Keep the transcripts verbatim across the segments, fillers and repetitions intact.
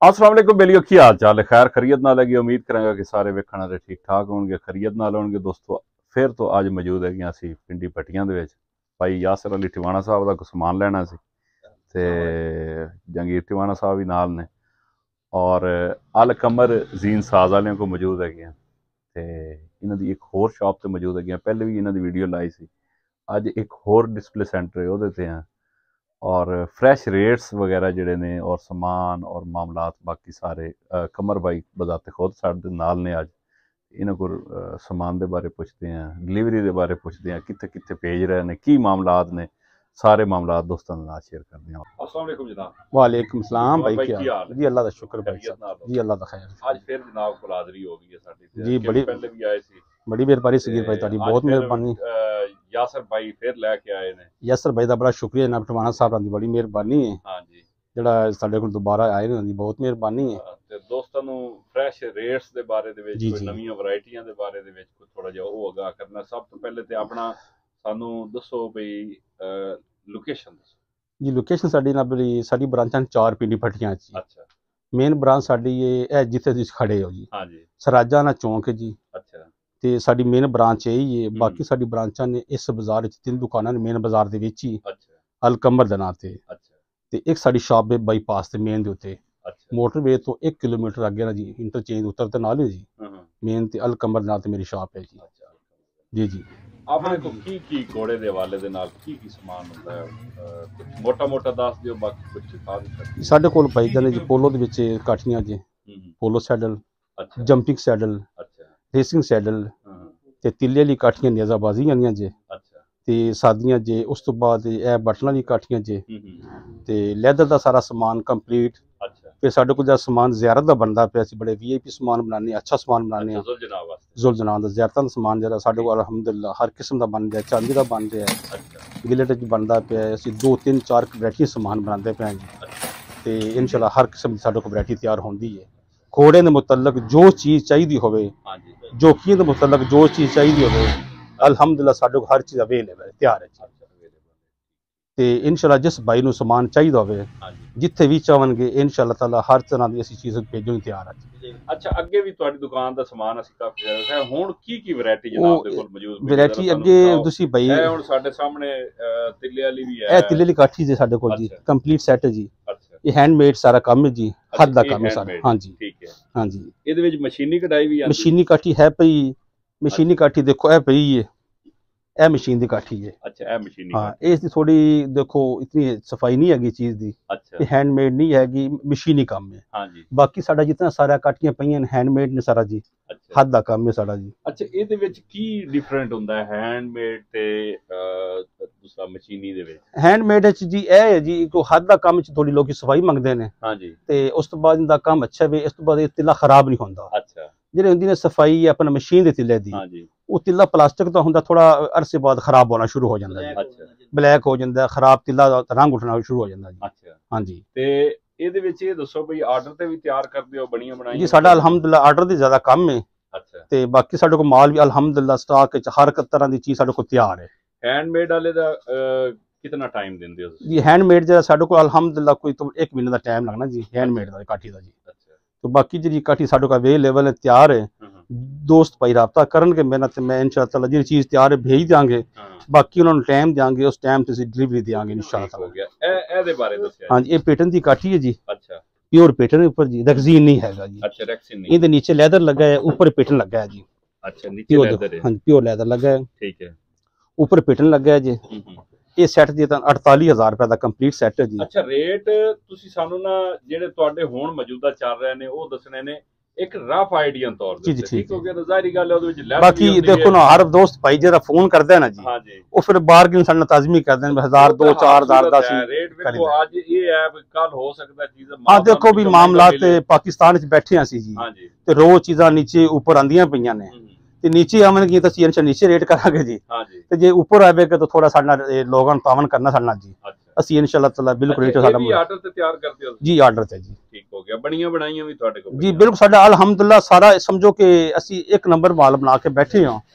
अस्सलाम वालेकुम बेलियो की हाल चाल है। खैर खरीद नाल है। उम्मीद करांगा कि सारे वेखण वाले ठीक ठाक होंगे, खरीद नाल होंगे। दोस्तों फिर तो अज मौजूद है असी पिंडी पट्टियां दे विच भाई यासर अली टिवाणा साहब का कुछ समान लैना सी ते जंगीर टिवाणा साहब भी नाल ने और अल कमर जीन साज वाले को मौजूद है। इन्हां दी एक होर शॉप ते मौजूद है, पहले भी इन्हां दी वीडियो लाई सी। अज एक होर डिस्पले सेंटर है उहदे ते हैं और फ्रैश रेट्स वगैरह जोड़े ने और समान और मामलात बाकी सारे आ, कमर भाई बजाते खुद साढ़े नाल ने। अज इन्हों को समान के बारे पुछते हैं, डिलीवरी के बारे पुछते हैं, कितने कितने भेज रहे हैं, की मामलात ने, सारे मामलात दोस्तों के नाल शेयर करते हैं। अस्सलाम वालेकुम जनाब। वालेकुम सलाम भाई, क्या हाल जी? अल्लाह का शुक्र भाई साहब जी, अल्लाह का खैर। आज फिर जनाब को हाज़री हो गई है साडी जी, बड़ी पहले भी आए सी, बड़ी मेहरबानी सगीर भाई, तारी बहुत मेहरबानी। यासर भाई फिर लैके आए ने। यासर भाई का बड़ा शुक्रिया जनाब टिवाणा साहब दी बड़ी मेहरबानी है। हाँ जी, ਜਿਹੜਾ ਸਾਡੇ ਕੋਲ ਦੁਬਾਰਾ ਆਏ ਨੇ ਦੀ ਬਹੁਤ ਮਿਹਰਬਾਨੀ ਹੈ। ਤੇ ਦੋਸਤਾਂ ਨੂੰ ਫਰੈਸ਼ ਰੇਟਸ ਦੇ ਬਾਰੇ ਦੇ ਵਿੱਚ ਕੋਈ ਨਵੀਆਂ ਵੈਰਾਈਟੀਆਂ ਦੇ ਬਾਰੇ ਦੇ ਵਿੱਚ ਕੋਈ ਥੋੜਾ ਜਿਹਾ ਉਹ ਅਗਾਹ ਕਰਨਾ। ਸਭ ਤੋਂ ਪਹਿਲੇ ਤੇ ਆਪਣਾ ਸਾਨੂੰ ਦੱਸੋ ਬਈ ਲੋਕੇਸ਼ਨ ਦੱਸੋ ਜੀ। ਲੋਕੇਸ਼ਨ ਸਾਡੀ ਨਾ ਬਈ ਸਾਡੀ ਬ੍ਰਾਂਚਾਂ ਚਾਰ ਪਿੰਡੀ ਪੱਟੀਆਂ ਚ। ਅੱਛਾ, ਮੇਨ ਬ੍ਰਾਂਚ ਸਾਡੀ ਇਹ ਹੈ ਜਿੱਥੇ ਤੁਸੀਂ ਖੜੇ ਹੋ ਜੀ। ਹਾਂ ਜੀ, ਸਰਾਜਾਨਾ ਚੌਂਕ ਹੈ ਜੀ। ਅੱਛਾ, ਤੇ ਸਾਡੀ ਮੇਨ ਬ੍ਰਾਂਚ ਇਹ ਹੀ ਹੈ। ਬਾਕੀ ਸਾਡੀ ਬ੍ਰਾਂਚਾਂ ਨੇ ਇਸ ਬਾਜ਼ਾਰ ਵਿੱਚ ਤਿੰਨ ਦੁਕਾਨਾਂ ਨੇ ਮੇਨ ਬਾਜ਼ਾਰ ਦੇ ਵਿੱਚ ਹੀ। ਅੱਛਾ, ਅਲਕਮਰ ਦੇ ਨਾਂ ਤੇ। ਅੱਛਾ, ਤੇ ਇੱਕ ਸਾਡੀ ਸ਼ਾਪ ਹੈ ਬਾਈਪਾਸ ਤੇ ਮੇਨ ਦੇ ਉੱਤੇ। ਅੱਛਾ, ਮੋਟਰਵੇ ਤੋਂ ਇੱਕ ਕਿਲੋਮੀਟਰ ਅੱਗੇ ਨਾ ਜੀ, ਇੰਟਰਚੇਂਜ ਉਤਰਦੇ ਨਾਲ ਹੀ ਜੀ। ਹਾਂ ਹਾਂ, ਮੇਨ ਤੇ ਅਲਕਮਰ ਦੇ ਨਾਂ ਤੇ ਮੇਰੀ ਸ਼ਾਪ ਹੈ ਜੀ। ਅੱਛਾ ਜੀ ਜੀ। ਆਪਣੇ ਕੋਲ ਕੀ ਕੀ ਘੋੜੇ ਦੇ ਹਵਾਲੇ ਦੇ ਨਾਲ ਕੀ ਕੀ ਸਮਾਨ ਹੁੰਦਾ ਹੈ? ਮੋਟਾ ਮੋਟਾ ਦੱਸ ਦਿਓ, ਬਾਕੀ ਕੁਝ ਸਿਖਾ ਦਿਓ। ਸਾਡੇ ਕੋਲ ਪਾਈ ਜਾਂਦੇ ਜੀ ਪੋਲੋ ਦੇ ਵਿੱਚ ਕਾਠੀਆਂ ਜੀ, ਪੋਲੋ ਸੈਡਲ, ਅੱਛਾ, ਜੰਪਿੰਗ ਸੈਡਲ, ਅੱਛਾ, ਰੇਸਿੰਗ ਸੈਡਲ ਹਾਂ, ਤੇ ਤਿੱਲੇ ਵਾਲੀ ਕਾਠੀਆਂ ਨਿਆਜ਼ਾਬਾਜ਼ੀ ਆਉਂਦੀਆਂ ਜੀ। ਅੱਛਾ, ਤੇ ਸਾਦੀਆਂ ਜੇ। ਉਸ ਤੋਂ ਬਾਅਦ ਇਹ ਬਟਨਾਂ ਦੀ ਕਾਠੀਆਂ ਜੇ ਹੂੰ ਹੂੰ, ਤੇ ਲੈਦਰ ਦਾ ਸਾਰਾ ਸਮਾਨ ਕੰਪਲੀਟ। ਅੱਛਾ, ਫਿਰ ਸਾਡੇ ਕੋਲ ਜਿਹੜਾ ਸਮਾਨ ਜ਼ਿਆਰਤ ਦਾ ਬਣਦਾ ਪਿਆ ਸੀ, ਬੜੇ ਵੀ ਆਈ ਪੀ ਸਮਾਨ ਬਣਾਉਂਦੇ, ਅੱਛਾ ਸਮਾਨ ਬਣਾਉਂਦੇ ਆ। ਜ਼ੁਲ ਜਨਾਬ ਵਾਸਤੇ ਜ਼ੁਲ ਜਨਾਬ ਦਾ ਜ਼ਿਆਰਤਾਂ ਦਾ ਸਮਾਨ ਜਿਹੜਾ ਸਾਡੇ ਕੋਲ ਅਲਹਮਦੁਲਿਲਾ ਹਰ ਕਿਸਮ ਦਾ ਬਣ ਰਿਹਾ। ਚਾਂਦੀ ਦਾ ਬਣ ਰਿਹਾ, ਅੱਛਾ, ਗਿਲਟ ਚ ਬਣਦਾ ਪਿਆ। ਅਸੀਂ ਦੋ ਤਿੰਨ ਚਾਰ ਵੈਰਾਈਟੀ ਸਮਾਨ ਬਣਾਉਂਦੇ ਪਏ ਜੀ। ਤੇ ਇਨਸ਼ਾਅੱਲਾ ਹਰ ਕਿਸਮ ਦੀ ਸਾਡੇ ਕੋਲ ਵੈਰਾਈਟੀ ਤਿਆਰ ਹੁੰਦੀ ਹੈ। ਘੋੜੇ ਦੇ ਮੁਤਲਕ ਜੋ ਚੀਜ਼ ਚਾਹੀਦੀ ਹੋਵੇ, ਹਾਂਜੀ, ਜੋਕੀਆਂ ਦੇ ਮੁਤਲਕ ਜੋ ਚੀਜ਼ ਚਾਹੀਦੀ ਹੋਵੇ, ਅਲਹਮਦੁਲਿਲਾ ਸਾਡੇ ਕੋਲ ਹਰ ਚੀਜ਼ ਅਵੇਲੇਬਲ ਹੈ, ਤਿਆਰ ਹੈ ਜੀ। ਤੇ ਇਨਸ਼ਾਅੱਲਾ ਜਿਸ ਭਾਈ ਨੂੰ ਸਮਾਨ ਚਾਹੀਦਾ ਹੋਵੇ, ਜਿੱਥੇ ਵੀ ਚਾਹਣਗੇ ਇਨਸ਼ਾਅੱਲਾ ਤਾਲਾ ਹਰ ਤਰ੍ਹਾਂ ਦੀ ਅਸੀਂ ਚੀਜ਼ ਭੇਜਣ ਨੂੰ ਤਿਆਰ ਹਾਂ। ਅੱਛਾ, ਅੱਗੇ ਵੀ ਤੁਹਾਡੀ ਦੁਕਾਨ ਦਾ ਸਮਾਨ ਅਸੀਂ ਕਾਫੀ ਜ਼ਿਆਦਾ ਹੈ। ਹੁਣ ਕੀ ਕੀ ਵੈਰਾਈਟੀ ਜਨਾਬ ਦੇ ਕੋਲ ਮੌਜੂਦ? ਵੈਰਾਈਟੀ ਅੱਗੇ ਤੁਸੀਂ ਭਾਈ ਇਹ ਹੁਣ ਸਾਡੇ ਸਾਹਮਣੇ ਤਿੱਲੇ ਵਾਲੀ ਵੀ ਹੈ। ਇਹ ਤਿੱਲੇ ਵਾਲੀ ਕਾਠੀ ਜੇ ਸਾਡੇ ਕੋਲ ਜੀ, ਕੰਪਲੀਟ ਸੈੱਟ ਹੈ ਜੀ। ਅੱਛਾ, ਇਹ ਹੈਂਡਮੇਡ ਸਾਰਾ ਕੰਮ ਹੈ ਜੀ, ਹੱਥ ਦਾ ਕੰਮ ਹੈ ਸਾਰਾ। ਹਾਂਜੀ, ਠੀਕ ਹੈ। ਹਾਂਜੀ, ਇਹਦੇ ਵਿੱਚ ਮਸ਼ੀਨੀ ਕਢਾਈ ਵੀ ਆਉਂਦੀ? ਮਸ਼ੀਨੀ ਕਾਠੀ ਹੈ ਪਈ। ਮਸ਼ੀਨੀ ਕਾਠੀ ਦੇਖੋ ਇਹ ਪਈ ਹੈ, ਇਹ ਮਸ਼ੀਨ ਦੀ ਕਾਠੀ ਹੈ। ਅੱਛਾ, ਇਹ ਮਸ਼ੀਨੀ। ਹਾਂ, ਇਸ ਦੀ ਥੋੜੀ ਦੇਖੋ ਇਤਨੀ ਸਫਾਈ ਨਹੀਂ ਹੈਗੀ ਚੀਜ਼ ਦੀ। ਅੱਛਾ, ਇਹ ਹੈਂਡਮੇਡ ਨਹੀਂ ਹੈਗੀ, ਮਸ਼ੀਨੀ ਕੰਮ ਹੈ। ਹਾਂਜੀ, ਬਾਕੀ ਸਾਡਾ ਜਿਤਨਾ ਸਾਰਾ ਕਾਠੀਆਂ ਪਈਆਂ ਨੇ ਹੈਂਡਮੇਡ ਨੇ ਸਾਰਾ ਜੀ, ਹੱਥ ਦਾ ਕੰਮ ਹੈ ਸਾਡਾ ਜੀ। ਅੱਛਾ, ਇਹਦੇ ਵਿੱਚ ਕੀ ਡਿਫਰੈਂਟ ਹੁੰਦਾ ਹੈ ਹੈਂਡਮੇਡ ਤੇ ਦੂਸਰਾ ਮਸ਼ੀਨੀ ਦੇ ਵਿੱਚ? ਹੈਂਡਮੇਡ ਵਿੱਚ ਜੀ ਇਹ ਹੈ ਜੀ, ਕੋ ਹੱਥ ਦਾ ਕੰਮ ਚ ਥੋੜੀ ਲੋਕੀ ਸਫਾਈ ਮੰਗਦੇ ਨੇ। ਹਾਂਜੀ, ਤੇ ਉਸ ਤੋਂ ਬਾਅਦ ਇਹਦਾ ਕੰਮ ਅੱਛਾ ਵੀ, ਇਸ ਤੋਂ ਬਾਅਦ ਇਹ ਤਿੱਲਾ ਖਰਾਬ ਨਹੀਂ ਹੁੰਦਾ। ਅੱਛਾ, ਜਿਹੜੇ ਹੁੰਦੀ ਨੇ ਸਫਾਈ ਆਪਣਾ ਮਸ਼ੀਨ ਦੇ ਤਿੱਲੇ ਦੀ, ਹਾਂਜੀ, ਉਹ ਤਿੱਲਾ ਪਲਾਸਟਿਕ ਦਾ ਹੁੰਦਾ, ਥੋੜਾ ਅਰਸੇ ਬਾਅਦ ਖਰਾਬ ਹੋਣਾ ਸ਼ੁਰੂ ਹੋ ਜਾਂਦਾ ਜੀ। ਅੱਛਾ, ਬਲੈਕ ਹੋ ਜਾਂਦਾ, ਖਰਾਬ ਤਿੱਲਾ ਦਾ ਰੰਗ ਉੱਠਣਾ ਸ਼ੁਰੂ ਹੋ ਜਾਂਦਾ ਜੀ। ਅੱਛਾ, ਹਾਂਜੀ। ਤੇ ਇਹਦੇ ਵਿੱਚ ਇਹ ਦੱਸੋ ਬਈ ਆਰਡਰ ਤੇ ਵੀ ਤਿਆਰ ਕਰਦੇ ਹੋ ਬਣੀਆਂ ਬਣਾਈਆਂ? ਜੀ ਸਾਡਾ ਅਲਹਮਦੁਲਿਲਾ ਆਰਡਰ ਦੀ ਜ਼ਿਆਦਾ ਕੰਮ ਹੈ। ਅੱਛਾ, ਤੇ ਬਾਕੀ ਸਾਡੇ ਕੋਲ ਮਾਲ ਵੀ ਅਲਹਮਦੁਲਿਲਾ ਸਟਾਕ ਵਿੱਚ ਹਰ ਤਰ੍ਹਾਂ ਦੀ ਚੀਜ਼ ਸਾਡੇ ਕੋਲ ਤਿਆਰ ਹੈ। ਹੈਂਡਮੇਡ ਵਾਲੇ ਦਾ ਕਿੰਨਾ ਟਾਈਮ ਦਿੰਦੇ ਹੋ ਜੀ? ਹੈਂਡਮੇਡ ਜਿਹੜਾ ਸਾਡੇ ਕੋਲ ਅਲਹਮਦੁਲਿਲਾ ਕੋਈ ਤੋਂ ਇੱਕ ਮਹੀਨੇ ਦਾ ਟਾਈਮ ਲੱਗਣਾ ਜੀ, ਹੈਂਡਮੇਡ ਦਾ ਕਾਠੀ ਦਾ ਜੀ। ਅੱਛਾ, ਤੇ ਬਾਕੀ ਜਿਹੜੀ ਕਾਠੀ ਸਾਡੇ ਕੋਲ ਅਵੇਲੇਬਲ ਹੈ, ਤਿਆਰ ਹੈ। ਦੋਸਤ ਭਾਈ ਰਾਬਤਾ ਕਰਨਗੇ ਮੇਰੇ ਨਾਲ ਤੇ ਮੈਂ ਇਨਸ਼ਾਅੱਲਾ ਜਿਹੜੀ ਚੀਜ਼ ਤਿਆਰ ਹੈ ਭੇਜ ਦਿਆਂਗੇ। ਬਾਕੀ ਉਹਨਾਂ ਨੂੰ ਟਾਈਮ ਦਿਆਂਗੇ, ਉਸ ਟਾਈਮ ਤੇ ਅਸੀਂ ਡਿਲੀਵਰੀ ਦਿਆਂਗੇ ਇਨਸ਼ਾਅੱਲਾ। ਹੋ ਗਿਆ। ਇਹ ਇਹਦੇ ਬਾਰੇ ਦੱਸਿਆ? ਹਾਂਜੀ, ਇਹ ਪੈਟਰਨ ਦੀ ਕਾਠੀ ਹੈ ਜੀ। ਅੱਛਾ, प्योर पैटर्न ऊपर जी, रैक्सीन नहीं हैगा जी। अच्छा, रैक्सीन नहीं। इहदे नीचे लेदर लगा है, ऊपर पैटर्न लगा है जी। अच्छा, नीचे लेदर है। हां, प्योर लेदर लगा है। ठीक है। ऊपर पैटर्न लगा है जी। ये सैट जी ਤਾਂ अड़ताली हज़ार रुपए ਦਾ ਕੰਪਲੀਟ ਸੈਟ ਹੈ ਜੀ। ਅੱਛਾ, ਰੇਟ ਤੁਸੀਂ ਸਾਨੂੰ ਨਾ ਜਿਹੜੇ ਤੁਹਾਡੇ ਹੁਣ ਮੌਜੂਦਾ ਚੱਲ ਰਹੇ ਨੇ ਉਹ ਦੱਸਣੇ ਨੇ ਇੱਕ ਰਫ ਆਈਡੀਆ ਤੌਰ ਤੇ। ਠੀਕ ਹੋ ਗਿਆ ਨਾ? ਜ਼ਾਹਿਰੀ ਗੱਲ ਹੈ ਉਹਦੇ ਵਿੱਚ ਲੈਸ। ਬਾਕੀ ਦੇਖੋ ਨਾ ਹਰ ਦੋਸਤ ਭਾਈ ਜਿਹੜਾ ਫੋਨ ਕਰਦਾ ਹੈ ਨਾ ਜੀ, ਹਾਂਜੀ, ਉਹ ਫਿਰ ਬਾਰਗੇਨ ਸਾਡੇ ਨਾਲ ਤਾਜ਼ਮੀ ਕਰਦੇ ਨੇ, ਹਜ਼ਾਰ ਦੋ ਚਾਰ ਹਜ਼ਾਰ ਦਾ ਸੀ ਰੇਟ। ਵੇਖੋ ਅੱਜ ਇਹ ਹੈ ਕੱਲ ਹੋ ਸਕਦਾ ਚੀਜ਼। ਹਾਂ ਦੇਖੋ ਵੀ ਮਾਮਲਾਤ ਤੇ ਪਾਕਿਸਤਾਨ ਵਿੱਚ ਬੈਠੇ ਆ ਸੀ ਜੀ। ਹਾਂਜੀ, ਤੇ ਰੋਜ਼ ਚੀਜ਼ਾਂ ਨੀਚੇ ਉੱਪਰ ਆਂਦੀਆਂ ਪਈਆਂ ਨੇ ਤੇ ਨੀਚੇ ਆਵਣਗੀਆਂ ਤਾਂ ਅਸੀਂ ਇਨਸ਼ਾ ਨੀਚੇ ਰੇਟ ਕਰਾਂਗੇ ਜੀ। ਹਾਂਜੀ, ਤੇ ਜੇ ਉੱਪਰ ਆਵੇਗਾ ਤਾਂ ਥੋੜਾ ਸਾਡਾ ਲੋਕਾਂ ਨੂੰ ਤਾਵਨ ਕਰਨਾ ਸਾਡਾ ਜੀ। ਅਸੀਂ ਇਨਸ਼ਾਅੱਲਾ ਤਾਲਾ ਬਿਲਕੁਲ ਰੇਟ ਸਾਡਾ ਆਰਡਰ ਤੇ ਤਿਆਰ ਕਰਦੇ ਹੋ ਜੀ? ਆਰਡਰ ਤੇ ਜੀ। ਠੀਕ ਹੋ ਗਿਆ। ਬਣੀਆਂ ਬਣਾਈਆਂ ਵੀ ਤੁਹਾਡੇ ਕੋਲ? ਜੀ ਬਿਲਕੁਲ, ਸਾਡਾ ਅਲਹਮਦੁਲਿਲਾ ਸਾਰਾ ਸਮਝੋ ਕਿ ਅਸੀਂ ਇੱਕ ਨੰਬਰ ਮਾਲ ਬਣਾ ਕੇ ਬੈਠੇ ਹਾਂ।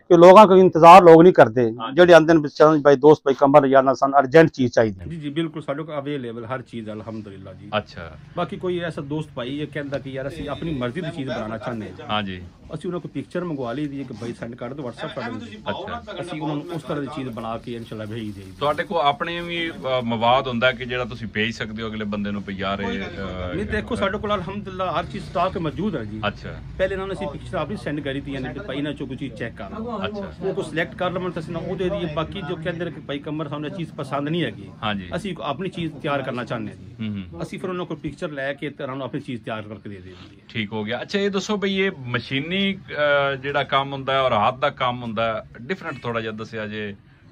कि लोगों को इंतजार लोग नहीं करते जेडे आंदे ने चल भाई दोस्त भाई कमर या ना सन अर्जेंट चीज चाहिए जी जी बिल्कुल साडे को अवेलेबल हर चीज अल्हम्दुलिल्लाह जी। अच्छा बाकी कोई ऐसा दोस्त भाई ये कहता कि यार ਅਸੀਂ अपनी मर्जी ਦੀ ਚੀਜ਼ ਬਣਾਉਣਾ ਚਾਹੁੰਦੇ ਹਾਂ हाँ जी ਅਸੀਂ ਉਹਨਾਂ ਕੋਲ ਪਿਕਚਰ ਮੰਗਵਾ ਲਈ ਦੀ ਕਿ ਭਾਈ ਸੈਂਡ ਕਰ ਦਿਓ WhatsApp ਕਰ ਦਿਓ ਅੱਛਾ ਅਸੀਂ ਉਹਨਾਂ ਨੂੰ ਉਸ ਤਰ੍ਹਾਂ ਦੀ ਚੀਜ਼ ਬਣਾ ਕੇ ਇਨਸ਼ਾਅੱਲਾ ਭੇਜ ਦੇਈਏ। ਤੁਹਾਡੇ ਕੋਲ ਆਪਣੇ ਵੀ ਅ, ਮਵਾਦ ਹੁੰਦਾ ਕਿ ਜਿਹੜਾ ਤੁਸੀਂ ਭੇਜ ਸਕਦੇ ਹੋ ਅਗਲੇ ਬੰਦੇ ਨੂੰ ਵੀ ਯਾਰ ਇਹ ਅ, ਨਹੀਂ ਦੇਖੋ ਸਾਡੇ ਕੋਲ ਅਲਹਮਦੁਲਿਲਾ ਹਰ ਚੀਜ਼ ਸਟਾਕ ਮੌਜੂਦ ਹੈ ਜੀ। ਅੱਛਾ ਪਹਿਲੇ ਇਹਨਾਂ ਨੇ ਅਸੀਂ ਪਿਕਚਰ ਆਪਣੀ ਸੈਂਡ ਕਰੀ ਤੀ ਯਾਨੀ ਕਿ ਭਾਈ ਨਾ ਚੋ ਕੋਈ ਚੀਜ਼ ਚੈੱਕ ਕਰ ਲਓ ਅੱਛਾ ਉਹ ਕੋ ਸਿਲੈਕਟ ਕਰ ਲਵਾਂ ਤਾਂ ਅਸੀਂ ਨਾ ਉਹ ਦੇ ਦਈਏ। ਬਾਕੀ ਜੋ ਕਹਿੰਦੇ ਨੇ ਕਿ ਭਾਈ ਕਮਰ ਸਾਨੂੰ ਇਹ ਚੀਜ਼ ਪਸੰਦ ਨਹੀਂ ਹੈਗੀ हाँ जी ਅਸੀਂ ਆਪਣੀ ਚੀਜ਼ ਤਿਆਰ ਕਰਨਾ ਚਾਹੁੰਦੇ ਹਾਂ ਜੀ। ਹੂੰ ਹੂੰ ਅਸੀਂ ਫਿਰ ਉਹਨਾਂ ਕੋਲ ਪਿਕਚਰ ਲੈ ਕੇ ਤੇ ਉਹਨਾਂ ਨੂੰ ਆਪਣੀ ਚੀਜ਼ ਤਿਆਰ ਕਰਕੇ ਦੇ ਦੇ ਦਈਏ। ਠੀਕ ਹੋ ਗਿਆ। ਅੱਛਾ ਇਹ ਦੱਸੋ ਬਈ ਇਹ ਮਸ਼ੀਨੀ ਅ, ਜਿਹੜਾ ਕੰਮ ਹੁੰਦਾ ਹੈ ਔਰ ਹੱਥ ਦਾ ਕੰਮ ਹੁੰਦਾ ਡਿਫਰੈਂਟ ਥੋੜਾ ਜਿਹਾ ਦੱਸਿਆ ਜੇ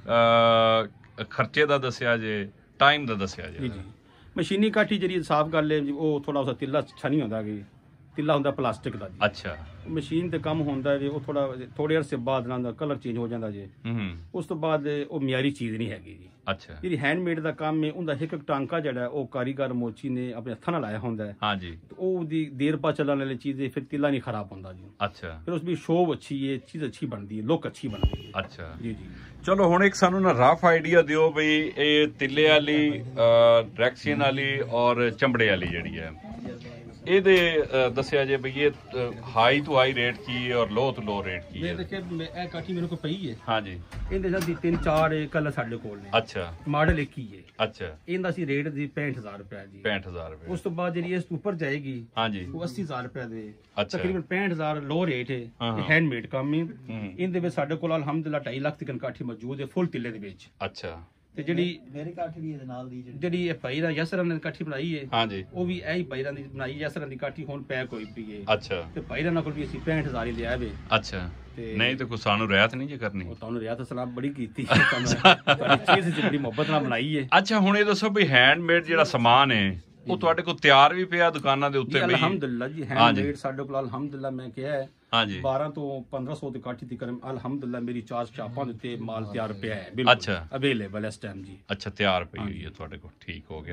ਅ, ਖਰਚੇ ਦਾ ਦੱਸਿਆ ਜੇ ਟਾਈਮ ਦਾ ਦੱਸਿਆ ਜੀ ਜੇ ਜੀ ਮਸ਼ੀਨੀ ਕਾਠੀ ਜਿਹੜੀ ਸਾਫ਼ ਗੱਲ ਹੈ ਜੀ ਉਹ ਥੋੜਾ ਉਸਦਾ ਤਿੱਲਾ ਅੱਛਾ ਨਹੀਂ ਹੁੰਦਾ ਕਿ ਤਿੱਲਾ ਹੁੰਦਾ ਪਲਾਸਟਿਕ ਦਾ ਜੀ। ਅੱਛਾ ਮਸ਼ੀਨ ਤੇ ਕੰਮ ਹੁੰਦਾ ਜੀ ਉਹ ਥੋੜਾ ਥੋੜੇ ਅਰਸੇ ਬਾਅਦ ਨਾਲ ਦਾ ਕਲਰ ਚੇਂਜ ਹੋ ਜਾਂਦਾ ਜੀ। ਹੂੰ ਹੂੰ ਉਸ ਤੋਂ ਬਾਅਦ ਉਹ ਮਿਆਰੀ ਚੀਜ਼ ਨਹੀਂ ਹੈਗੀ ਜੀ। ਅੱਛਾ ਜਿਹੜੀ ਹੈਂਡਮੇਡ ਦਾ ਕੰਮ ਹੈ ਉਹਦਾ ਇੱਕ ਇੱਕ ਟਾਂਕਾ ਜਿਹੜਾ ਉਹ ਕਾਰੀਗਰ ਮੋਚੀ ਨੇ ਆਪਣੇ ਹੱਥਾਂ ਨਾਲ ਲਾਇਆ ਹੁੰਦਾ ਹੈ हाँ जी ਤੇ ਉਹ ਦੀ ਦੇਰ ਪਾ ਚੱਲਣ ਵਾਲੀ ਚੀਜ਼ ਹੈ ਫਿਰ ਤਿੱਲਾ ਨਹੀਂ ਖਰਾਬ ਹੁੰਦਾ ਜੀ। अच्छा ਫਿਰ ਉਸ ਦੀ ਸ਼ੋਭ ਅੱਛੀ ਹੈ ਚੀਜ਼ ਅੱਛੀ ਬਣਦੀ ਹੈ ਲੁੱਕ ਅੱਛੀ ਬਣਦੀ ਹੈ अच्छा ਜੀ ਜੀ। ਚਲੋ ਹੁਣ ਇੱਕ ਸਾਨੂੰ ਨਾ ਰਫ ਆਈਡੀਆ ਦਿਓ ਬਈ ਇਹ ਤਿੱਲੇ ਵਾਲੀ ਡਾਇਰੈਕਸ਼ਨ ਵਾਲੀ ਔਰ ਚਮੜੇ ਵਾਲੀ ਜਿਹੜੀ ਹੈ ਇਹਦੇ ਅ, ਦੱਸਿਆ ਜੇ ਬਈ ਇਹ ਹਾਈ ਤੋਂ ਹਾਈ ਰੇਟ ਕੀ ਹੈ ਔਰ ਲੋ ਤੋਂ ਲੋ ਰੇਟ ਕੀ ਮੈਂ ਹੈ। ਦੇਖਿਆ ਮੈਂ- ਇਹ ਕਾਠੀ ਮੇਰੇ ਕੋਲ ਪਈ ਹੈ हाँ जी ਇਹਦੇ ਨਾਲ ਦੀ ਤਿੰਨ ਚਾਰ ਕਲਰ ਸਾਡੇ ਕੋਲ ਨੇ अच्छा ਮਾਡਲ ਇੱਕ ਹੀ ਹੈ अच्छा ਇਹਦਾ ਸੀ ਰੇਟ ਦੀ ਪੈਂਹਠ ਹਜ਼ਾਰ ਰੁਪਏ ਜੀ। पैंठ हजार रुपये ਉਸ ਤੋਂ ਬਾਅਦ ਜਿਹੜੀ ਇਸ ਤੋਂ ਉੱਪਰ ਜਾਏਗੀ हाँ जी ਉਹ अस्सी ਹਜ਼ਾਰ ਰੁਪਏ ਦੇ ਅੱਛਾ। ਤਕਰੀਬਨ ਪੈਂਹਠ ਹਜ਼ਾਰ ਲੋ ਰੇਟ ਹੈ ਹਾਂ, ਹਾਂ। ਹੈਂਡਮੇਡ ਕੰਮ ਹੈ। ਹੂੰ ਇਹਦੇ ਵਿੱਚ ਸਾਡੇ ਕੋਲ ਅਲਹਮਦੁਲਿਲਾ ਢਾਈ ਲੱਖ ਤੱਕ ਕਾਠੀ ਮੌਜੂਦ ਹੈ ਫੁੱਲ ਤਿੱਲੇ ਦੇ ਵਿੱਚ। अच्छा ਤੇ ਜਿਹੜੀ ਮੇਰੀ ਕਾਠੀ ਵੀ ਇਹਦੇ ਨਾਲ ਦੀ ਜਿਹੜੀ ਜਿਹੜੀ ਇਹ ਭਾਈਰਾ ਯਸਰਾਂ ਨੇ ਕਾਠੀ ਬਣਾਈ ਹੈ हाँ जी ਉਹ ਵੀ ਐਹੀ ਭਾਈਰਾਂ ਦੀ ਬਣਾਈ ਯਸਰਾਂ ਦੀ ਕਾਠੀ ਹੁਣ ਪੈਕ ਹੋਈ ਪਈ ਹੈ अच्छा ਤੇ ਭਾਈਰਾਂ ਨਾਲ ਕੋਲ ਵੀ ਅਸੀਂ ਪੈਂਹਠ ਹਜ਼ਾਰ ਹੀ ਲਿਆ ਵੇ अच्छा ਤੇ ਨਹੀਂ ਤੇ ਕੋਈ ਸਾਨੂੰ ਰਿਆਇਤ ਨਹੀਂ ਜੇ ਕਰਨੀ। ਉਹ ਤੁਹਾਨੂੰ ਰਿਆਤ ਸਲਾਮ ਬੜੀ ਕੀਤੀ ਹੈ ਤੁਹਾਨੂੰ ਤੁਹਾਡੀ ਚੀਜ਼ ਚ ਬੜੀ ਮੁਹੱਬਤ ਨਾਲ ਬਣਾਈ ਹੈ ਅੱਛਾ ਹੁਣ ਇਹ ਦੱਸੋ ਵੀ ਹੈਂਡਮੇਡ ਜਿਹੜਾ ਸਮਾਨ ਹੈ ਉਹ ਤੁਹਾਡੇ ਕੋਲ ਤਿਆਰ ਵੀ ਪਿਆ ਦੁਕਾਨਾਂ ਦੇ ਜੀ ਉੱਤੇ ਵੀ। ਅਲਹਮਦੁਲਿਲਾ ਜੀ ਹਾਂਜੀ। ਹੈਂਡਮੇਡ ਸਾਡੇ ਕੋਲ ਅਲਹਮਦੁਲਿਲਾ ਮੈਂ ਕਿਹਾ ਹੈ हाँ जी ਬਾਰਾਂ ਤੋਂ ਪੰਦਰਾਂ ਸੌ ਦੀ ਕਾਠੀ ਤੱਕ ਅਲਹਮਦੁਲਿਲਾ ਮੇਰੀ ਚਾਰ ਸ਼ਾਪਾਂ ਦੇ ਉੱਤੇ ਮਾਲ ਤਿਆਰ ਪਿਆ ਹੈ ਅੱਛਾ। ਅਵੇਲੇਬਲ ਇਸ ਟਾਈਮ ਜੀ। ਅੱਛਾ ਤਿਆਰ ਪਈ ਹੋਈ ਹੈ ਤੁਹਾਡੇ ਕੋਲ ਠੀਕ ਹੋ ਗਿਆ।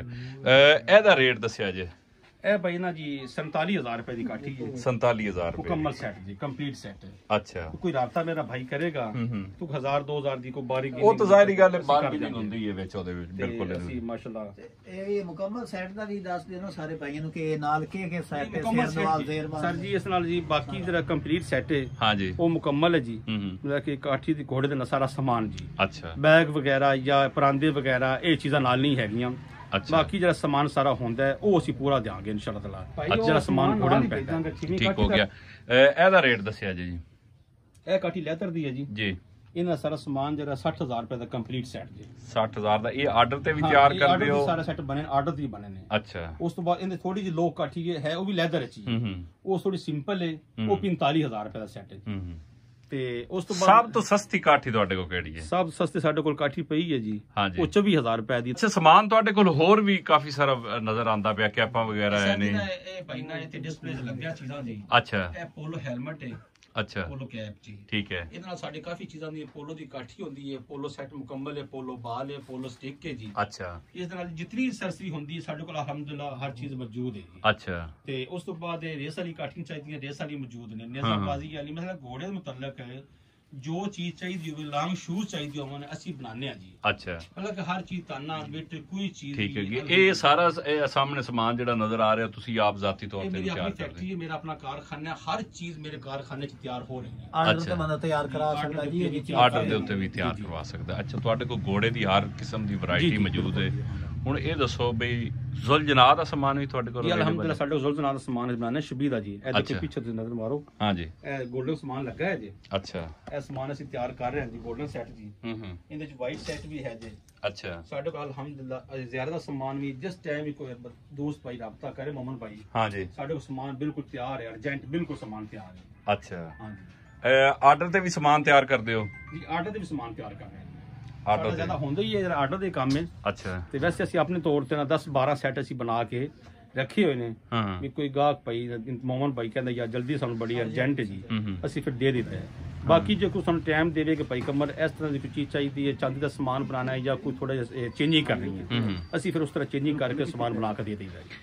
ਅ, ਇਹਦਾ ਰੇਟ ਦੱਸਿਆ ਜੇ ਇਹ ਭਾਈ ਨਾ ਜੀ ਸੰਤਾਲੀ ਹਜ਼ਾਰ ਰੁਪਏ ਦੀ ਕਾਠੀ ਹੈ ਸੰਤਾਲੀ ਹਜ਼ਾਰ ਰੁਪਏ ਮੁਕੰਮਲ ਸੈੱਟ ਜੀ ਕੰਪਲੀਟ ਸੈੱਟ ਹੈ। ਅੱਛਾ ਕੋਈ ਰਾਬਤਾ ਮੇਰਾ ਭਾਈ ਕਰੇਗਾ ਹੂੰ ਹੂੰ ਤੂੰ ਹਜ਼ਾਰ ਦੋ ਹਜ਼ਾਰ ਦੀ ਕੋਈ ਬਾਰੀ ਉਹ ਤਾਂ ਜ਼ਾਹਿਰੀ ਗੱਲ ਹੈ ਬਾਰਗੇਨਿੰਗ ਹੁੰਦੀ ਹੈ ਵਿੱਚ ਉਹਦੇ ਵਿੱਚ ਬਿਲਕੁਲ ਇਹਦੇ ਅਸੀਂ ਵਿੱਚ। ਮਾਸ਼ਾਅੱਲਾ ਇਹ ਵੀ ਮੁਕੰਮਲ ਸੈੱਟ ਦਾ ਵੀ ਦੱਸ ਦੇਣਾ ਸਾਰੇ ਭਾਈਆਂ ਨੂੰ ਕਿ ਨਾਲ ਕੀ ਕੀ ਸੈੱਟ ਹੈ ਮੁਕੰਮਲ ਸਿਰ ਨਵਾਲ set ਜੀ। ਜ਼ੇਰ ਸਰ ਜੀ ਇਸ ਨਾਲ ਜੀ ਬਾਕੀ ਜਿਹੜਾ ਕੰਪਲੀਟ ਸੈੱਟ ਹੈ हाँ जी ਉਹ ਮੁਕੰਮਲ ਹੈ ਜੀ। ਹੂੰ ਹੂੰ ਮਤਲਬ ਕਿ ਕਾਠੀ ਦੀ ਘੋੜੇ ਦੇ ਨਾਲ ਸਾਰਾ ਸਮਾਨ ਜੀ ਅੱਛਾ ਬੈਗ ਵਗੈਰਾ ਜਾਂ ਪਰਾਂਦੇ ਵਗੈਰਾ ਇਹ ਚੀਜ਼ਾਂ ਨਾਲ ਨਹੀਂ ਹੈਗੀਆਂ। ਅੱਛਾ ਬਾਕੀ ਜਿਹੜਾ ਸਮਾਨ ਸਾਰਾ ਹੁੰਦਾ ਹੈ ਉਹ ਅਸੀਂ ਪੂਰਾ ਦਿਆਂਗੇ ਇਨਸ਼ਾਅੱਲਾ ਤਾਲਾ ਜਿਹੜਾ ਸਮਾਨ ਘੋੜੇ ਨੂੰ ਪੈਂਦਾ ਹੈ। ਠੀਕ ਹੋ ਗਿਆ। ਅ, ਇਹਦਾ ਰੇਟ ਦੱਸਿਆ ਜੇ ਜੀ। ਇਹ ਕਾਠੀ ਲੈਦਰ ਦੀ ਹੈ ਜੀ। ਜੀ ਇਹਨਾਂ ਸਾਰਾ ਸਮਾਨ ਜਿਹੜਾ ਸੱਠ ਹਜ਼ਾਰ ਰੁਪਏ ਦਾ ਕੰਪਲੀਟ ਸੈੱਟ ਜੀ। ਸੱਠ ਹਜ਼ਾਰ ਦਾ ਇਹ ਆਰਡਰ ਤੇ ਵੀ ਹਾਂ, ਤਿਆਰ ਇਹ ਕਰਦੇ order ਦੇ ਹੋ। ਸਾਰੇ ਸੈੱਟ ਬਣੇ ਆਰਡਰ ਦੀ ਬਣੇ ਨੇ। ਅੱਛਾ ਉਸ ਤੋਂ ਬਾਅਦ ਇਹਦੇ ਥੋੜੀ ਜਿਹੀ ਲੋ ਕਾਠੀ ਹੈ ਉਹ ਵੀ ਲੈਦਰ ਵਿੱਚ ਹੀ ਹੂੰ ਹੈ। ਹੂੰ ਉਹ ਥੋੜੀ ਸਿੰਪਲ ਹੈ ਹੂੰ। ਉਹ ਪੈਂਤਾਲੀ ਹਜ਼ਾਰ ਰੁਪਏ ਦਾ ਸੈੱਟ ਹੈ। ਹੂੰ ਹੂੰ। ਤੇ ਉਸ ਤੋਂ ਸਭ ਬਾਅਦ ਤੋਂ ਸਸਤੀ ਕਾਠੀ ਤੁਹਾਡੇ ਕੋਲ ਕਿਹੜੀ ਹੈ? ਸਭ ਸਸਤੇ ਸਾਡੇ ਕੋਲ ਕਾਠੀ ਪਈ ਹੈ ਜੀ ਹਾਂਜੀ। ਉਹ ਚੌਵੀ ਹਜ਼ਾਰ ਰੁਪਏ ਦੀ। ਅੱਛਾ ਸਮਾਨ ਤੁਹਾਡੇ ਕੋਲ ਹੋਰ ਵੀ ਕਾਫੀ ਸਾਰਾ ਨਜ਼ਰ ਆਂਦਾ ਪਿਆ ਕੈਪਾਂ ਵਗੈਰਾ ਹੈ ਨੇ। ਇਹ ਭਾਈ ਨਾ ਇੱਥੇ ਡਿਸਪਲੇ ਲੱਗਿਆ ਚੀਜ਼ਾਂ ਜੀ। ਅੱਛਾ ਇਹ ਪੋਲੋ ਹੈਲਮਟ ਹੈ ਅੱਛਾ ਪੋਲੋ ਕੈਪ ਜੀ। ਠੀਕ ਹੈ ਇਹਦੇ ਨਾਲ ਸਾਡੇ ਕਾਫੀ ਚੀਜ਼ਾਂ ਦੀ ਪੋਲੋ ਦੀ ਕਾਠੀ ਹੁੰਦੀ ਹੈ ਪੋਲੋ ਸੈੱਟ ਮੁਕੰਮਲ ਹੈ ਪੋਲੋ ਬਾਲ ਹੈ ਪੋਲੋ ਸਟਿਕ ਹੈ ਜੀ। ਅੱਛਾ ਇਸ ਦੇ ਨਾਲ ਜਿਤਨੀ ਸਰਸਰੀ ਹੁੰਦੀ ਹੈ ਸਾਡੇ ਕੋਲ ਅਲਹਮਦੁਲਿਲਾ ਹਰ ਚੀਜ਼ ਮੌਜੂਦ ਹੈ ਜੀ। ਅੱਛਾ ਤੇ ਉਸ ਤੋਂ ਬਾਅਦ ਇਹ ਰੇਸ ਵਾਲੀ ਕਾਠੀਆਂ ਚਾਹੀਦੀਆਂ ਰੇਸ ਵਾਲੀ ਮੌਜੂਦ ਨੇ ਹਾਂ, ਨੇਜ਼ਾਬਾਜ਼ੀ ਵਾਲੀ ਮਤਲਬ ਘੋੜੇ ਦੇ ਮੁਤਲਕ ਹੈ ਜੋ ਚੀਜ਼ ਚਾਹੀਦੀ ਹੋਵੇ ਲੌਂਗ ਸ਼ੂਜ਼ ਚਾਹੀਦੀ ਹੋਵੇ ਅਸੀਂ ਬਣਾਉਂਦੇ ਆ ਜੀ। ਅੱਛਾ ਮਤਲਬ ਕਿ ਹਰ ਚੀਜ਼ ਤਾਨਾ ਬਿਟ ਕੋਈ ਚੀਜ਼ ਠੀਕ ਹੈ ਵੀ- ਜੀ। ਇਹ ਸਾਰਾ ਇਹ ਸਾਹਮਣੇ ਸਮਾਨ ਜਿਹੜਾ ਨਜ਼ਰ ਆ ਰਿਹਾ ਤੁਸੀਂ ਆਪ ਜ਼ਾਤੀ ਤੌਰ ਇਹ ਤੇ ਮੇਰੀ ਤਿਆਰ ਆਪਣੀ ਕਰਦੇ ਫੈਕਟਰੀ ਹੈ ਮੇਰਾ ਆਪਣਾ ਕਾਰਖਾਨਾ ਹੈ ਹਰ ਚੀਜ਼ ਮੇਰੇ ਕਾਰਖਾਨੇ 'ਚ ਤਿਆਰ ਹੋ ਰਹੀ ਹੈ। ਆਰਡਰ ਅੱਛਾ। ਤੇ ਬੰਦਾ ਤਿਆਰ ਕਰਾ ਸਕਦਾ ਜੀ ਇਹ ਵੀ ਚੀਜ਼ ਆਰਡਰ ਦੇ ਉੱਤੇ ਵੀ ਤਿਆਰ ਕਰਵਾ ਸਕਦਾ। ਅੱਛਾ ਤੁਹਾਡੇ ਕੋਲ ਘੋੜੇ ਦੀ ਹਰ ਕਿਸਮ ਦੀ ਵੈਰਾਈਟੀ ਜੀ, ਜੀ, ਮੌਜੂਦ ਹੈ। ਬਿਲਕੁਲ। ਹੁਣ ਇਹ ਦੱਸੋ ਬਈ ਜ਼ੁਲਜਨਾਹ ਦਾ ਸਮਾਨ ਵੀ ਤੁਹਾਡੇ ਕੋਲ ਜੀ available ਅਲਹਮਦੁਲਿਲਾ ਹੈ? ਸਾਡੇ ਕੋਲ ਜ਼ੁਲਜ਼ਨਾ ਦਾ ਸਮਾਨ ਬਣਾਉਣਾ ਸ਼ਬੀ ਦਾ ਜੀ। ਇਹ ਅੱਛਾ। ਦੇਖੋ ਪਿੱਛੇ ਤੁਸੀਂ ਨਜ਼ਰ ਮਾਰੋ ਹਾਂ ਜੀ ਇਹ 골ਡਨ ਸਮਾਨ ਲੱਗਾ ਹੈ ਜੀ। ਅੱਛਾ ਇਹ ਸਮਾਨ ਅਸੀਂ ਤਿਆਰ ਕਰ ਰਹੇ ਹਾਂ ਜੀ 골ਡਨ ਸੈੱਟ ਜੀ। ਹੂੰ ਹੂੰ ਇਹਦੇ 'ਚ ਵਾਈਟ ਸੈੱਟ ਵੀ ਹੈ ਜੀ। ਅੱਛਾ ਸਾਡੇ ਕੋਲ ਅਲਹਮਦੁਲਿਲਾ ਜ਼ਿਆਦਾ ਦਾ ਸਮਾਨ ਵੀ ਜਿਸ ਟਾਈਮ ਵੀ ਕੋਈ ਦੋਸਤ ਭਾਈ ਰਾਬਤਾ ਕਰੇ ਮੋਮਨ ਭਾਈ ਹਾਂ ਜੀ ਸਾਡੇ ਕੋਲ ਸਮਾਨ ਬਿਲਕੁਲ ਤਿਆਰ ਹੈ ਅਰਜੈਂਟ ਬਿਲਕੁਲ ਸਮਾਨ ਤਿਆਰ ਹੈ। ਅੱਛਾ ਹਾਂਜੀ ਆਰਡਰ ਤੇ ਵੀ ਸਮਾਨ ਤਿਆਰ ਕਰਦੇ ਹੋ? ਜੀ ਆਰਡਰ ਦੇ ਵੀ ਸਮਾਨ ਤਿਆਰ ਕਰ ਰਹੇ ਹਾਂ। ਆਰਡਰ ਸਾਡਾ ਤੇ ਜ਼ਿਆਦਾ ਹੁੰਦਾ ਹੀ ਹੈ ਜਿਹੜਾ ਆਰਡਰ ਦੇ ਕੰਮ ਹੈ। ਅੱਛਾ ਤੇ ਵੈਸੇ ਅਸੀਂ ਆਪਣੇ ਤੌਰ ਤੇ ਨਾ ਦਸ ਬਾਰਾਂ ਸੈੱਟ ਅਸੀਂ ਬਣਾ ਕੇ ਰੱਖੇ ਹੋਏ ਨੇ ਹਾਂ ਵੀ ਕੋਈ ਗਾਹਕ ਭਾਈ ਮੋਮਨ ਭਾਈ ਕਹਿੰਦਾ ਯਾਰ ਜਲਦੀ ਸਾਨੂੰ ਬੜੀ ਅਰਜੈਂਟ ਹੈ ਜੀ ਹੂੰ ਹੂੰ ਅਸੀਂ ਫਿਰ ਦੇ ਦਿੱਤਾ ਹੈ। ਬਾਕੀ ਜੇ ਕੋਈ ਸਾਨੂੰ ਟਾਈਮ ਦੇਵੇ ਕਿ ਭਾਈ ਕਮਰ ਇਸ ਤਰ੍ਹਾਂ ਦੀ ਕੋਈ ਚੀਜ਼ ਚਾਹੀਦੀ ਹੈ ਚਾਂਦੀ ਦਾ ਸਮਾਨ ਬਣਾਉਣਾ ਹੈ ਜਾਂ ਕੋਈ ਥੋੜਾ ਜਿਹਾ ਚੇਂਜਿੰਗ ਕਰਨੀ ਹੈ ਹੂੰ ਹੂੰ ਅਸੀਂ ਫਿਰ ਉਸ ਤਰ੍ਹਾਂ ਚੇਂਜਿੰਗ ਕਰਕੇ ਸਮਾਨ ਬਣਾ ਕੇ ਦੇ ਦਈਦਾ ਜੀ।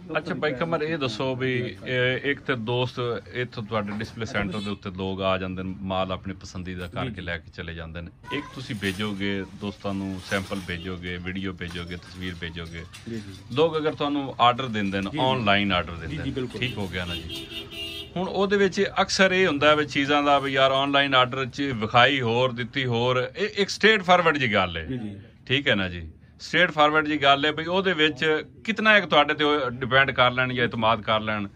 ਅੱਛਾ ਬਾਈ ਕਮਰ ਇਹ ਦੱਸੋ ਵੀ ਇਹ ਇੱਕ ਤੇ ਦੋਸਤ ਇੱਥੋਂ ਤੁਹਾਡੇ ਡਿਸਪਲੇ ਸੈਂਟਰ ਦੇ ਉੱਤੇ ਲੋਕ ਆ ਜਾਂਦੇ ਨੇ ਮਾਲ ਆਪਣੀ ਪਸੰਦੀਦਾ ਕਰਕੇ ਲੈ ਕੇ ਚਲੇ ਜਾਂਦੇ ਨੇ ਇੱਕ ਤੁਸੀਂ ਭੇਜੋਗੇ ਦੋਸਤਾਂ ਨੂੰ ਸੈਂਪਲ ਭੇਜੋਗੇ ਵੀਡੀਓ ਭੇਜੋਗੇ ਤਸਵੀਰ ਭੇਜੋਗੇ ਲੋਕ ਅਗਰ ਤੁਹਾਨੂੰ ਆਰਡਰ ਦਿੰਦੇ ਨੇ ਆਨਲਾਈਨ ਆਰਡਰ ਦਿੰਦੇ ਨੇ ਠੀਕ ਹੋ ਗਿਆ ਨਾ ਜੀ ਹੁਣ ਉਹਦੇ ਵਿੱਚ ਅਕਸਰ ਇਹ ਹੁੰਦਾ ਵੀ ਚੀਜ਼ਾਂ ਦਾ ਵੀ ਯਾਰ ਆਨਲਾਈਨ ਆਰਡਰ 'ਚ ਵਿਖਾਈ ਹੋਰ ਦਿੱਤੀ ਹੋਰ ਇਹ ਇੱਕ ਸਟ੍ਰੇਟ ਫਾਰਵਰਡ ਜੀ ਗੱਲ ਹੈ ਠੀਕ ਹੈ ਨਾ ਜੀ ਸਟ੍ਰੇਟ ਫਾਰਵਰਡ ਜੀ ਗੱਲ ਹੈ ਵੀ ਉਹਦੇ ਵਿੱਚ ਕਿਤਨਾ ਇੱਕ ਤੁਹਾਡੇ ਤੇ ਡਿਪੈਂਡ ਕਰ ਲੈਣ ਜਾਂ ਇਤਮਾਦ ਕਰ ਲੈਣ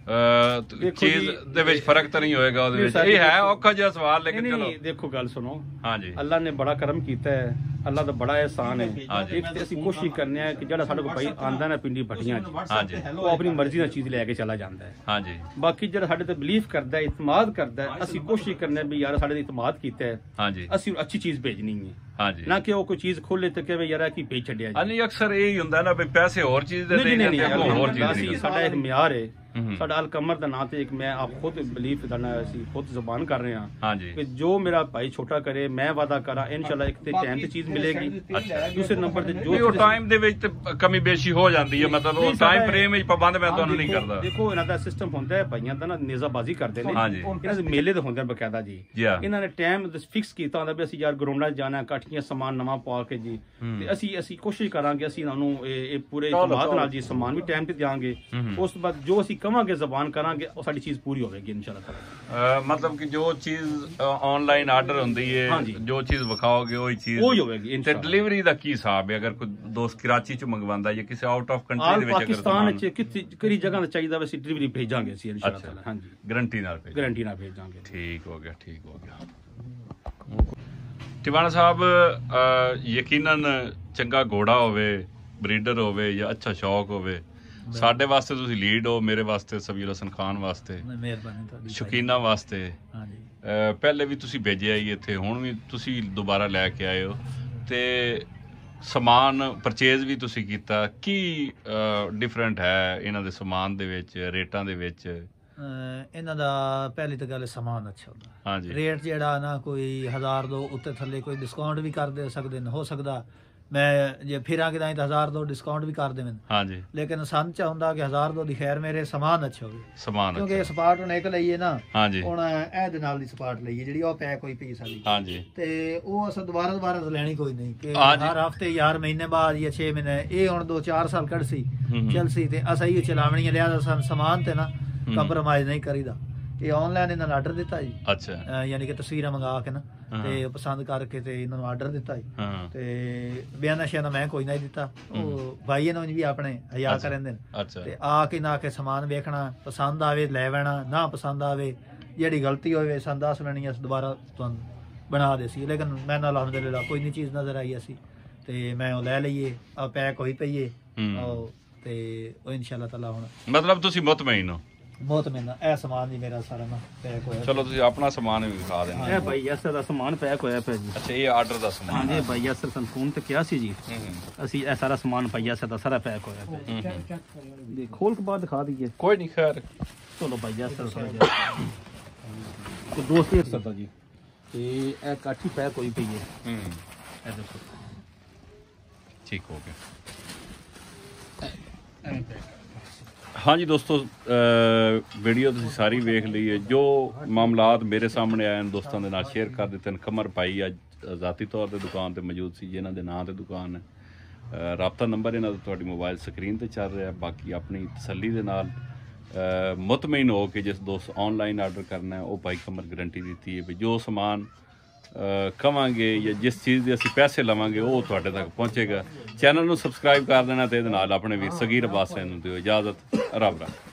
ਚੀਜ਼ ਦੇ ਵਿੱਚ ਫਰਕ ਤਾਂ ਨਹੀਂ ਹੋਏਗਾ ਉਹਦੇ ਵਿੱਚ ਇਹ ਹੈ ਔਖਾ ਜਿਹਾ ਸਵਾਲ ਲੇਕਿਨ ਚਲੋ ਦੇਖੋ ਗੱਲ ਸੁਣੋ ਹਾਂਜੀ ਅੱਲਾ ਨੇ ਬੜਾ ਕਰਮ ਕੀਤਾ ਹੈ ਅੱਲਾ ਦਾ ਬੜਾ ਇਹਸਾਨ ਹੈ ਇੱਕ ਤੇ ਅਸੀਂ ਕੋਸ਼ਿਸ਼ ਕਰਨੇ ਆ ਕਿ ਜਿਹੜਾ ਸਾਡੇ ਕੋਲ ਭਾਈ ਆਂਦਾ ਨਾ ਪਿੰਡੀ ਭੱਟੀਆਂ ਹਾਂਜੀ ਉਹ ਆਪਣੀ ਮਰਜ਼ੀ ਨਾਲ ਚੀਜ਼ ਲੈ ਕੇ ਚਲਾ ਜਾਂਦਾ ਹੈ ਹਾਂਜੀ ਬਾਕੀ ਜਿਹੜਾ ਸਾਡੇ ਤੇ ਬਿਲੀਫ ਕਰਦਾ ਹੈ ਇਤਮਾਦ ਕਰਦਾ ਹੈ ਅਸੀਂ ਕੋਸ਼ਿਸ਼ ਕਰਨੇ ਵੀ ਯਾਰ ਸਾਡੇ ਤੇ ਇਤਮਾਦ ਕੀਤਾ ਹੈ ਹਾਂਜੀ ਅਸੀਂ ਅੱਛੀ ਚੀਜ਼ ਭੇਜਣੀ ਹੈ ਹਾਂਜੀ ਨਾ ਕਿ ਉਹ ਕੋਈ ਚੀਜ਼ ਖੋਲੇ ਤੇ ਕਹੇ ਯਾਰ ਕੀ ਭੇਜ ਛੱਡਿਆ ਜੀ ਨਹੀਂ ਅਕਸਰ ਇਹ ਹੀ ਹੁੰਦਾ ਨਾ ਵੀ ਪੈਸੇ ਹੋਰ ਚੀਜ਼ ਦੇ ਦੇ ਦਿੰਦੇ ਆ ਹੋਰ ਚੀਜ਼ ਨਹੀਂ ਸਾਡਾ ਇੱਕ ਮਿਆਰ ਹੈ ਸਾਡਾ ਅਲ ਕਮਰ ਦਾ ਨਾਂ ਤੇ ਇੱਕ ਮੈਂ ਆਪ ਖੁਦ ਬਿਲੀਫ ਕਰਨਾ ਅਸੀਂ ਖੁਦ ਜ਼ੁਬਾਨ ਕਰ ਰਹੇ ਹਾਂ ਹਾਂਜੀ ਕਿ ਜੋ ਮੇਰਾ ਭਾਈ ਛੋਟਾ ਕਰੇ ਮੈਂ ਵਾਦਾ ਕਰਾਂ ਇਨਸ਼ਾਅੱਲਾ ਇੱਕ ਤੇ ਟਾਈਮ ਤੇ ਚੀਜ਼ ਮਿਲੇਗੀ ਦੂਸਰੇ ਨੰਬਰ ਤੇ ਜੋ ਉਹ ਟਾਈਮ ਦੇ ਵਿੱਚ ਕਮੀ ਬੇਸ਼ੀ ਹੋ ਜਾਂਦੀ ਹੈ ਮਤਲਬ ਉਹ ਟਾਈਮ ਫਰੇਮ ਵਿੱਚ ਪਾਬੰਦ ਮੈਂ ਤੁਹਾਨੂੰ ਨਹੀਂ ਕਰਦਾ ਦੇਖੋ ਇਹਨਾਂ ਦਾ ਸਿਸਟਮ ਹੁੰਦਾ ਹੈ ਭਾਈਆਂ ਦਾ ਨਾ ਨੇਜ਼ਾਬਾਜ਼ੀ ਕਰਦੇ ਨੇ ਇਹਨਾਂ ਦੇ ਮੇਲੇ ਦੇ ਹੁੰਦੇ ਬਕਾਇਦਾ ਜੀ ਇਹਨਾਂ ਨੇ ਟਾਈਮ ਫਿਕਸ ਕੀਤਾ ਹੁੰਦਾ ਵੀ ਅਸੀਂ ਯਾਰ ਗਰਾਊਂਡਾਂ 'ਚ ਜਾਣਾ ਕਾਠੀਆਂ ਸਮਾਨ ਨਵਾਂ ਪਾ ਕੇ ਜੀ ਤੇ ਅਸੀਂ ਅਸੀਂ ਕੋਸ਼ਿਸ਼ ਕਰਾਂਗੇ ਅਸੀਂ ਇਹਨਾਂ ਨੂੰ ਇਹ ਪੂਰੇ ਇਤਮਾਦ ਨਾਲ ਜੀ ਸਮਾਨ ਵੀ ਟਾਈਮ ਤੇ ਦਿਆਂਗੇ ਉਸ ਤੋਂ ਬਾਅਦ ਜੋ ਅਸੀਂ ਕਵਾਂਗੇ ਜ਼ਬਾਨ ਕਰਾਂਗੇ ਉਹ ਸਾਡੀ ਚੀਜ਼ ਪੂਰੀ ਹੋਵੇਗੀ ਇਨਸ਼ਾਅੱਲਾ ਮਤਲਬ ਕਿ ਜੋ ਚੀਜ਼ ਆਨਲਾਈਨ ਆਰਡਰ ਹੁੰਦੀ ਹੈ ਜੋ ਚੀਜ਼ ਵਿਖਾਓਗੇ ਉਹੀ ਚੀਜ਼ ਉਹੀ ਹੋਵੇਗੀ ਤੇ ਡਿਲੀਵਰੀ ਦਾ ਕੀ ਹਿਸਾਬ ਹੈ ਅਗਰ ਕੋਈ ਦੋਸਤ ਕਰਾਚੀ ਚ ਮੰਗਵਾਉਂਦਾ ਜਾਂ ਕਿਸੇ ਆਊਟ ਆਫ ਕੰਟਰੀ ਦੇ ਵਿੱਚ ਅਗਰ ਪਾਕਿਸਤਾਨ ਚ ਕਿਤੇ ਕਿਹੜੀ ਜਗ੍ਹਾ ਤੇ ਚਾਹੀਦਾ ਵੈਸੇ ਡਿਲੀਵਰੀ ਭੇਜਾਂਗੇ ਅਸੀਂ ਇਨਸ਼ਾਅੱਲਾ ਹਾਂਜੀ ਗਾਰੰਟੀ ਨਾਲ ਗਾਰੰਟੀ ਨਾਲ ਭੇਜਾਂਗੇ ਠੀਕ ਹੋ ਗਿਆ ਠੀਕ ਹੋ ਗਿਆ ਟਿਵਾਣਾ ਸਾਹਿਬ ਯਕੀਨਨ ਚੰਗਾ ਘੋੜਾ ਹੋਵੇ ਬਰੀਡਰ ਹੋਵੇ ਜਾਂ ਅੱਛਾ ਸ਼ੌਕ ਹੋਵੇ ਸਾਡੇ ਵਾਸਤੇ ਤੁਸੀਂ ਲੀਡ ਹੋ ਮੇਰੇ ਵਾਸਤੇ ਸਬੀਰ ਹਸਨ ਖਾਨ ਵਾਸਤੇ ਮਿਹਰਬਾਨੀ ਤੁਹਾਡੀ ਸ਼ੌਕੀਨਾਂ ਵਾਸਤੇ ਹਾਂਜੀ ਪਹਿਲੇ ਵੀ ਤੁਸੀਂ ਭੇਜਿਆ ਹੀ ਇੱਥੇ ਹੁਣ ਵੀ ਤੁਸੀਂ ਦੁਬਾਰਾ ਲੈ ਕੇ ਆਏ ਹੋ ਤੇ ਸਮਾਨ ਪਰਚੇਜ਼ ਵੀ ਤੁਸੀਂ ਕੀਤਾ ਕੀ ਡਿਫਰੈਂਟ ਹੈ ਇਹਨਾਂ ਦੇ ਸਮਾਨ ਦੇ ਵਿੱਚ ਰੇਟਾਂ ਦੇ ਵਿੱਚ ਇਹਨਾਂ ਦਾ ਪਹਿਲੀ ਤਾਂ ਗੱਲ ਸਮਾਨ ਅੱਛਾ ਹੁੰਦਾ ਹਾਂਜੀ ਰੇਟ ਜਿਹੜਾ ਨਾ ਕੋਈ ਹਜ਼ਾਰ ਦੋ ਉੱਤੇ ਥੱਲੇ ਕੋਈ ਡਿਸਕਾਊਂਟ ਵੀ ਕਰ ਦੇ ਸਕਦੇ ਨੇ ਹੋ ਸਕਦਾ ਮੈਂ ਜੇ ਫਿਰਾਂਗੇ ਤਾਂ ਹਜ਼ਾਰ ਦੋ ਡਿਸਕਾਊਂਟ ਵੀ ਕਰ ਦੇਵੇਂ ਹਾਂਜੀ ਲੇਕਿਨ ਸੰਨ ਚ ਹੁੰਦਾ ਕਿ ਹਜ਼ਾਰ ਦੋ ਦੀ ਖੈਰ ਮੇਰੇ ਸਮਾਨ ਅੱਛਾ ਹੋਵੇ ਸਮਾਨ ਕਿਉਂਕਿ ਸਪਾਟ ਹੁਣ ਇੱਕ ਲਈਏ ਨਾ ਹਾਂਜੀ ਹੁਣ ਇਹਦੇ ਨਾਲ ਦੀ ਸਪਾਟ ਲਈਏ ਜਿਹੜੀ ਉਹ ਪੈਕ ਹੋਈ ਪਈ ਸਾਡੀ ਹਾਂਜੀ ਤੇ ਉਹ ਅਸਾਂ ਦੁਬਾਰਾ ਦੁਬਾਰਾ ਲੈਣੀ ਕੋਈ ਨਹੀਂ ਕਿ ਹਰ ਹਫਤੇ ਯਾਰ ਮਹੀਨੇ ਬਾਅਦ ਜਾਂ ਛੇ ਮਹੀਨੇ ਇਹ ਹੁਣ ਦੋ ਚਾਰ ਸਾਲ ਕੱਢ ਸੀ ਚਲਸੀ ਤੇ ਅਸਾਂ ਇਹ ਚਲਾਵਣੀ ਲਿਆ ਸਮਾਨ ਤੇ ਨਾ ਕੰਪਰੋਮਾਈਜ਼ ਨਹੀਂ ਕਰੀਦਾ ਇਹ ਆਨਲਾਈਨ ਇਹਨਾਂ ਨੂੰ ਆਰਡਰ ਦਿੱਤਾ ਜੀ ਅੱਛਾ ਯਾਨੀ ਕਿ ਤਸਵੀਰਾਂ ਮੰਗਾ ਕੇ ਨਾ ਤੇ ਪਸੰਦ ਕਰਕੇ ਤੇ ਇਹਨਾਂ ਨੂੰ ਆਰਡਰ ਦਿੱਤਾ ਜੀ ਤੇ ਬਿਆਨਾ ਸ਼ਿਆਨਾ ਮੈਂ ਕੋਈ ਨਹੀਂ ਦਿੱਤਾ ਉਹ ਭਾਈ ਨੂੰ ਵੀ ਆਪਣੇ ਹਯਾ ਕਰਦੇ ਨੇ ਤੇ ਆ ਕੇ ਨਾ ਕੇ ਸਮਾਨ ਵੇਖਣਾ ਪਸੰਦ ਆਵੇ ਲੈ ਲੈਣਾ ਨਾ ਪਸੰਦ ਆਵੇ ਜਿਹੜੀ ਗਲਤੀ ਹੋਵੇ ਸਾਨੂੰ ਦੱਸ ਲੈਣੀ ਅਸੀਂ ਦੁਬਾਰਾ ਤੁਹਾਨੂੰ ਬਣਾ ਦੇ ਸੀ ਲੇਕਿਨ ਮੈਂ ਨਾਲ ਅਲਹਮਦੁਲਿਲਾ ਕੋਈ ਨਹੀਂ ਚੀਜ਼ ਨਜ਼ਰ ਆਈ ਅਸੀਂ ਤੇ ਮੈਂ ਉਹ ਲੈ ਲਈਏ ਆ ਪੈਕ ਹੋਈ ਪਈਏ ਤੇ ਉਹ ਇਨਸ਼ਾਅੱਲਾ ਤਾਲਾ ਹੁਣ ਮਤਲਬ ਤੁਸੀਂ ਮੁਤਮਈਨ ਹੋ ਬਹੁਤ ਮਹਿੰਗਾ ਇਹ ਸਮਾਨ ਜੀ ਮੇਰਾ ਸਾਰਾ ਨਾ ਪੈਕ ਹੋਇਆ ਚਲੋ ਤੁਸੀਂ ਆਪਣਾ ਸਮਾਨ ਵੀ ਵਿਖਾ ਦੇਣਾ ਇਹ ਭਾਈ ਯਾਸਰ ਦਾ ਸਮਾਨ ਪੈਕ ਹੋਇਆ ਪਿਆ ਜੀ ਅੱਛਾ ਇਹ ਆਰਡਰ ਦਾ ਸਮਾਨ ਹਾਂਜੀ ਭਾਈ ਯਾਸਰ ਸਾਨੂੰ ਫੋਨ ਤੇ ਕਿਹਾ ਸੀ ਜੀ ਅਸੀਂ ਇਹ ਸਾਰਾ ਸਮਾਨ ਭਾਈ ਯਾਸਰ ਦਾ ਸਾਰਾ ਪੈਕ ਹੋਇਆ ਪਿਆ ਦੇ ਖੋਲ ਕੇ ਬਾਅਦ ਦਿਖਾ ਦਈਏ ਕੋਈ ਨਹੀਂ ਖੈਰ ਚਲੋ ਭਾਈ ਯਾਸਰ ਕੋ ਦੋਸਤ ਹੀ ਸਰਦਾ ਜੀ ਤੇ ਇਹ ਕਾਠੀ ਪੈਕ ਹੋਈ ਪਈ ਹੈ ਹੂੰ ਇਹ ਦੇਖੋ ਠੀਕ ਹੋ ਗਿਆ ਹਾਂਜੀ ਦੋਸਤੋ ਵੀਡੀਓ ਤੁਸੀਂ ਸਾਰੀ ਵੇਖ ਲਈ ਹੈ ਜੋ ਮਾਮਲਾਤ ਮੇਰੇ ਸਾਹਮਣੇ ਆਏ ਨੇ ਦੋਸਤਾਂ ਦੇ ਨਾਲ ਸ਼ੇਅਰ ਕਰ ਦਿੱਤੇ ਨੇ ਕਮਰ ਭਾਈ ਅੱਜ ਜ਼ਾਤੀ ਤੌਰ ਤੇ ਦੁਕਾਨ ਤੇ ਮੌਜੂਦ ਸੀ ਜਿਨ੍ਹਾਂ ਦੇ ਨਾਂ ਤੇ ਦੁਕਾਨ ਹੈ ਰਾਬਤਾ ਨੰਬਰ ਇਹਨਾਂ ਦਾ ਤੁਹਾਡੀ ਮੋਬਾਈਲ ਸਕਰੀਨ ਤੇ ਚੱਲ ਰਿਹਾ ਬਾਕੀ ਆਪਣੀ ਤਸੱਲੀ ਦੇ ਨਾਲ ਮੁਤਮਈਨ ਹੋ ਕੇ ਜਿਸ ਦੋਸਤ ਆਨਲਾਈਨ ਆਰਡਰ ਕਰਨਾ ਹੈ ਉਹ ਭਾਈ ਕਮਰ ਗਰੰਟੀ ਦਿੱਤੀ ਹੈ ਵੀ ਜੋ ਸਮਾਨ ਕਵਾਂਗੇ ਜਾਂ ਜਿਸ ਚੀਜ਼ ਦੇ ਅਸੀਂ ਪੈਸੇ ਲਵਾਂਗੇ ਉਹ ਤੁਹਾਡੇ ਤੱਕ ਪਹੁੰਚੇਗਾ ਚੈਨਲ ਨੂੰ ਸਬਸਕ੍ਰਾਈਬ ਕਰ ਦੇਣਾ ਤੇ ਇਹਦੇ ਨਾਲ ਆਪਣੇ ਵੀਰ ਸਗੀਰ ਅਬਾਸ ਨੂੰ ਦਿਓ ਇਜਾਜ਼ਤ ਰੱਬ ਰੱਖ